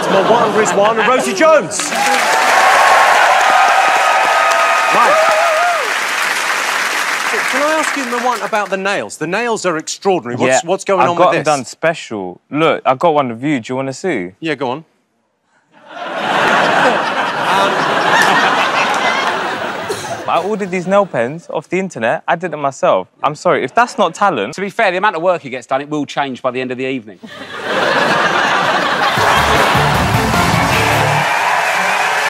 Mawaan, Rizwan and Rosie Jones. Right. Can I ask you, Mawaan, about the nails? The nails are extraordinary. What's going on with this? I got them done special. Look, I got one of you. Do you want to see? Yeah, go on. I ordered these nail pens off the internet. I did it myself. I'm sorry, if that's not talent... To be fair, the amount of work he gets done, it will change by the end of the evening.